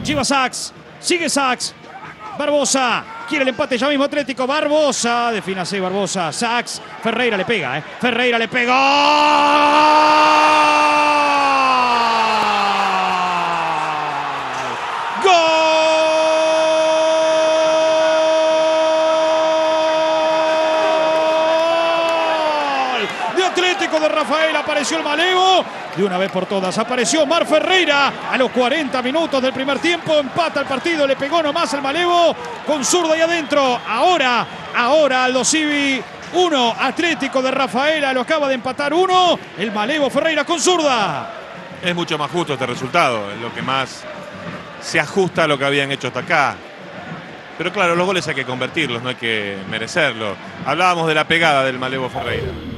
Lleva Sachs. Sigue Sachs. Barbosa. Quiere el empate ya mismo Atlético. Barbosa. Define así Barbosa. Sachs. Ferreira le pega, Ferreira le pegó. Atlético de Rafael, apareció el malevo. De una vez por todas apareció Mar Ferreira a los 40 minutos del primer tiempo. Empata el partido, le pegó nomás el malevo con zurda ahí adentro. Ahora Aldo Civi 1, Atlético de Rafaela lo acaba de empatar 1. El malevo Ferreira con zurda. Es mucho más justo este resultado, es lo que más se ajusta a lo que habían hecho hasta acá. Pero claro, los goles hay que convertirlos, no hay que merecerlos. Hablábamos de la pegada del malevo Ferreira.